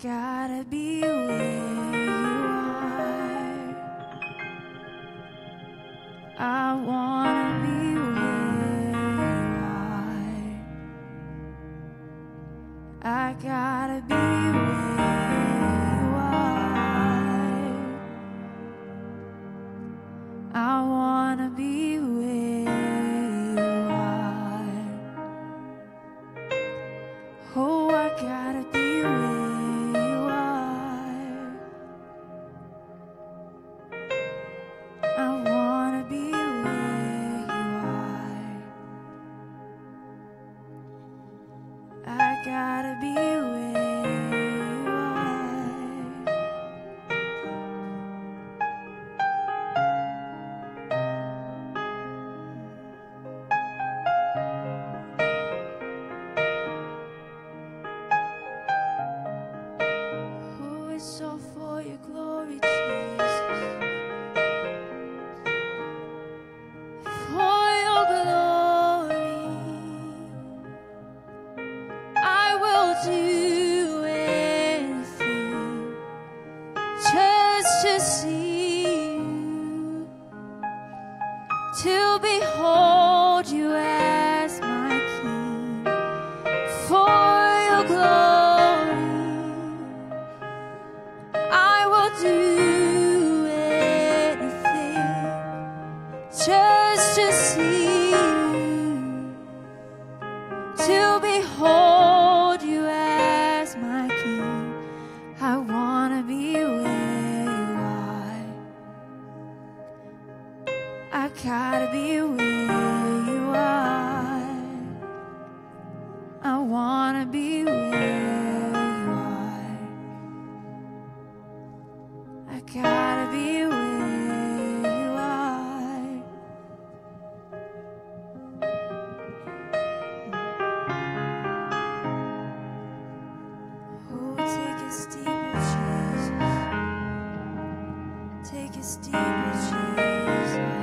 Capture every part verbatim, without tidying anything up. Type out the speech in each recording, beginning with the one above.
gotta be where you are. I wanna be where you are. I gotta be where you are. I wanna be where you are. Oh, I gotta be where you are. I wanna be where you are. I gotta be where you are. Oh, it's all for your glory, Jesus. For your glory, I will do anything just to see you, to behold you as my King. For your glory, I will do anything just to see you, to behold you as my King. I wanna be where you are. I gotta be where you are. I wanna be where you are. I gotta be where you are. Oh, take us deeper, Jesus. Take us deeper, Jesus.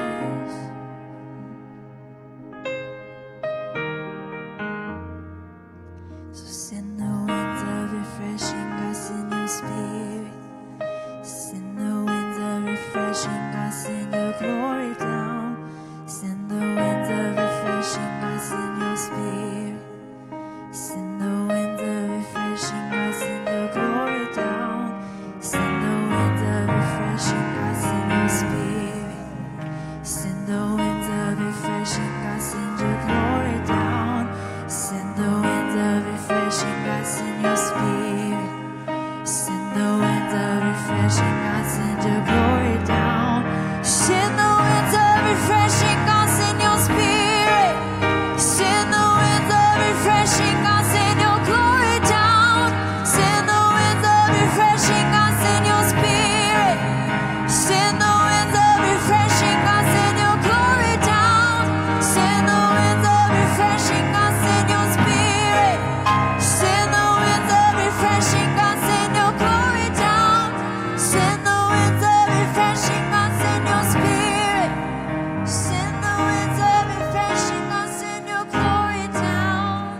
So send the winds of refreshing, God, send your spirit. Send the winds of refreshing, God, send your glory down. Send the winds of refreshing, God, send your spirit. Send the winds of refreshing, God, send your glory down. Send the winds of refreshing, God, send your spirit. Send the winds of refreshing, God, send your glory down. Send the winds of refreshing, God, send your spirit. Send the winds of refreshing, God, send your glory down. Send the winds of refreshing, God, send your spirit. Send the winds of refreshing, God, send your glory down. Send the winds of refreshing, God, send your spirit. Send the winds of refreshing, God, send your glory down. Send the winds of refreshing, God, send your spirit. Send the winds of refreshing, God, send your glory down. Send the winds of refreshing, God, send your spirit. Send the winds of refreshing, God, send your glory down.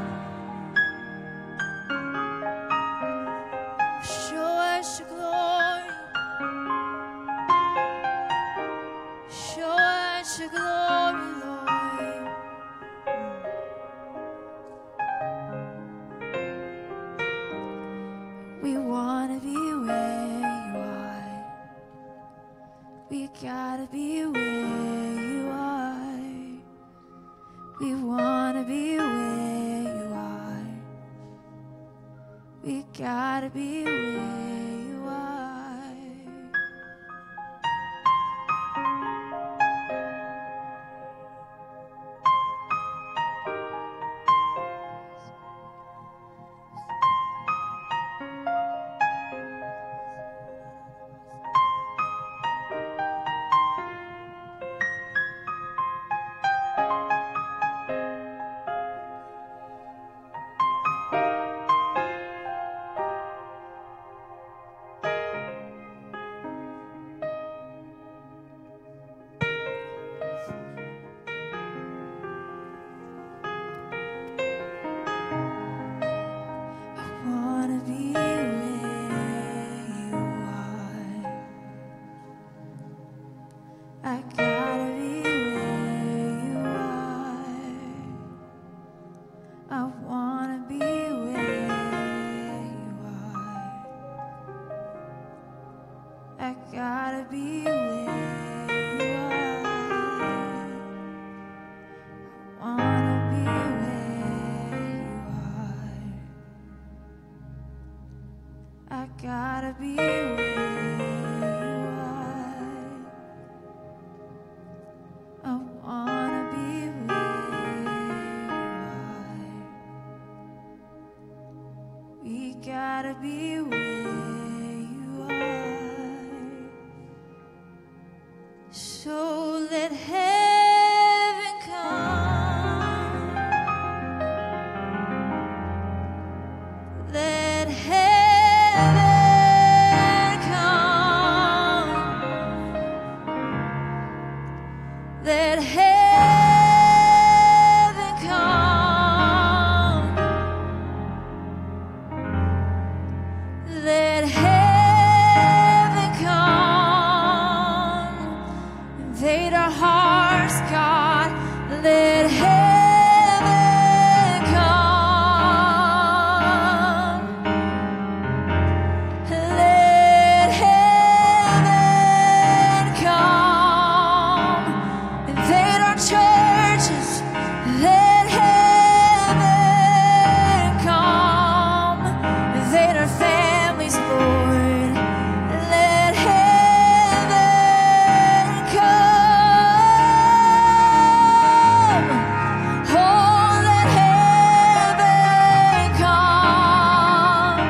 Show us your glory. Show us your glory, Lord. We wanna be where you are. We gotta be where you are. We wanna be where you are. We gotta be where you are. gotta be where you are. I wanna be where you are. I gotta be where you are. I wanna be where you are. We gotta be where you are. So let heaven come. Let heaven come. Let heaven come. Let heaven come. Invade our hearts, God. Let heaven come. Let heaven come. Invade our churches. Let heaven come. Invade our families, Lord. Let heaven come. Oh, let heaven come.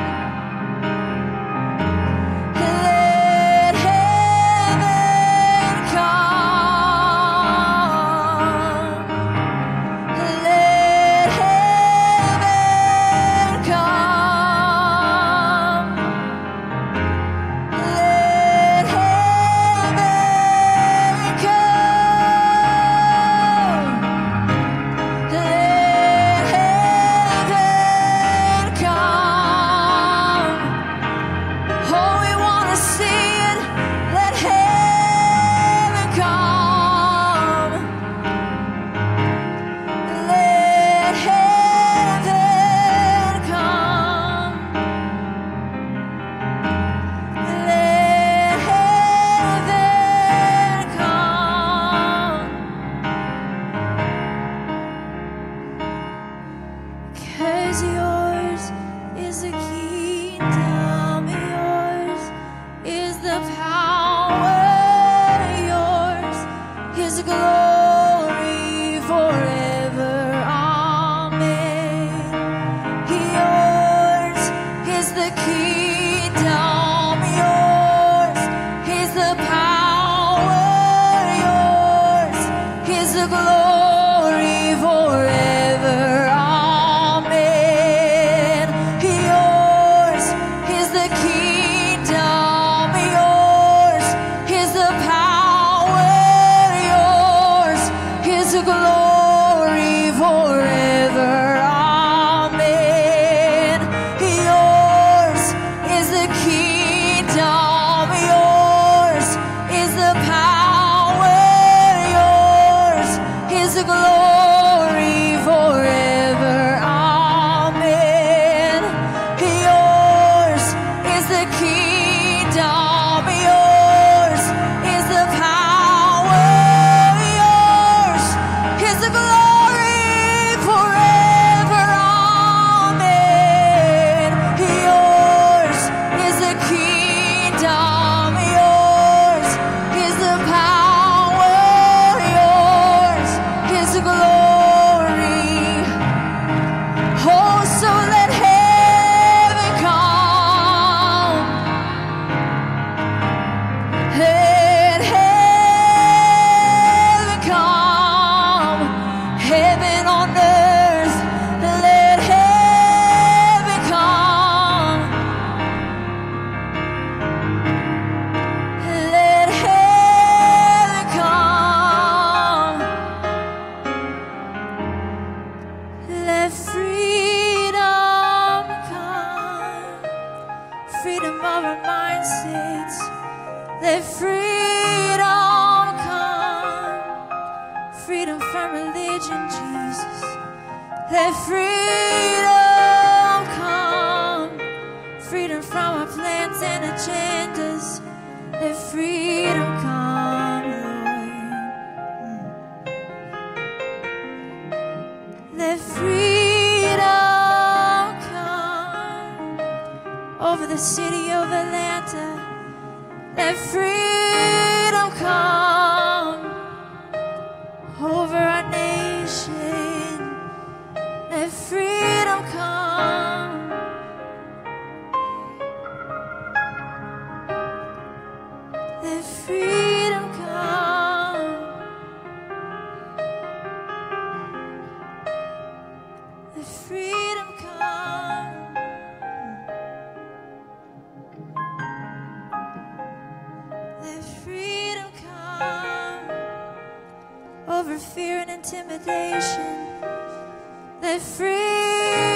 Let heaven come. Let heaven come. Let heaven come. Let heaven come. Oh, we want to see it. Let heaven come. Let heaven come. Let heaven come. 'Cause yours is the kingdom, yours is the power, yours is the glory forever. Amen. Yours is the kingdom, yours is the power, yours is the glory forever. Amen. Yours is the kingdom, yours is the power, yours is the glory forever. Amen. Yours is the kingdom, yours is the power, yours is the glory forever. Amen. Yours is the kingdom, yours is the power, yours is the glory forever. Amen. Yours is the kingdom, yours is the power, yours is the glory. Oh, so let heaven come. Let heaven come. Heaven on earth. Let heaven come. Let heaven come. Let freedom come. Freedom of our mindsets. Let freedom come. Freedom from religion, Jesus. Let freedom come. Freedom from our plans and agendas. let freedom come, Lord. Let freedom come over the city of Atlanta. Let freedom come over our nation. Let freedom come. Let freedom come. Let freedom come. Let freedom come over fear and intimidation. Let freedom